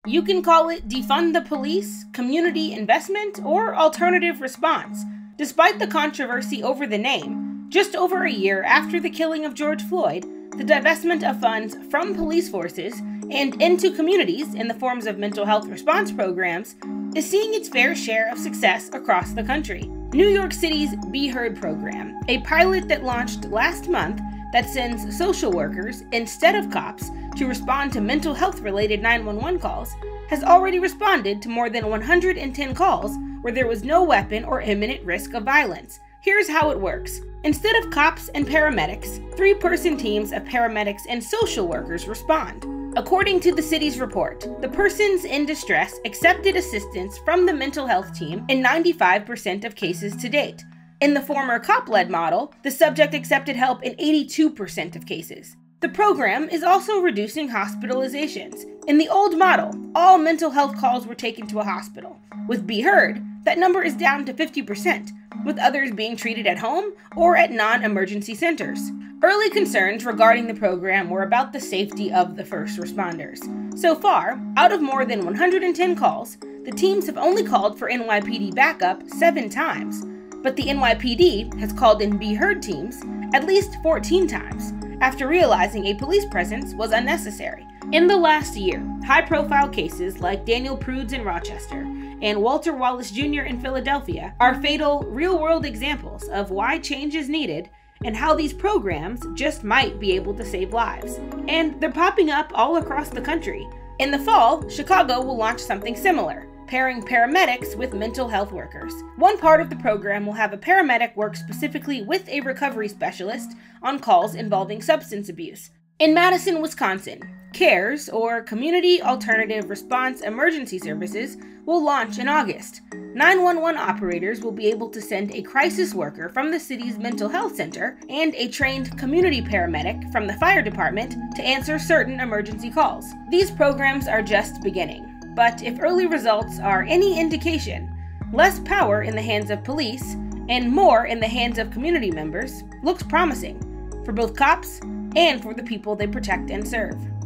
You can call it defund the police, community investment, or alternative response. Despite the controversy over the name, just over a year after the killing of George Floyd, the divestment of funds from police forces and into communities in the forms of mental health response programs is seeing its fair share of success across the country. New York City's Be Heard program, a pilot that launched last month that sends social workers instead of cops to respond to mental health-related 911 calls, has already responded to more than 110 calls where there was no weapon or imminent risk of violence. Here's how it works. Instead of cops and paramedics, 3-person teams of paramedics and social workers respond. According to the city's report, the persons in distress accepted assistance from the mental health team in 95% of cases to date. In the former cop-led model, the subject accepted help in 82% of cases. The program is also reducing hospitalizations. In the old model, all mental health calls were taken to a hospital. With Be Heard, that number is down to 50%, with others being treated at home or at non-emergency centers. Early concerns regarding the program were about the safety of the first responders. So far, out of more than 110 calls, the teams have only called for NYPD backup 7 times, but the NYPD has called in Be Heard teams at least 14 times, after realizing a police presence was unnecessary. In the last year, high-profile cases like Daniel Prudes in Rochester and Walter Wallace Jr. in Philadelphia are fatal, real-world examples of why change is needed and how these programs just might be able to save lives. And they're popping up all across the country. In the fall, Chicago will launch something similar, pairing paramedics with mental health workers. One part of the program will have a paramedic work specifically with a recovery specialist on calls involving substance abuse. In Madison, Wisconsin, CARES, or Community Alternative Response Emergency Services, will launch in August. 911 operators will be able to send a crisis worker from the city's mental health center and a trained community paramedic from the fire department to answer certain emergency calls. These programs are just beginning, but if early results are any indication, less power in the hands of police and more in the hands of community members looks promising for both cops and for the people they protect and serve.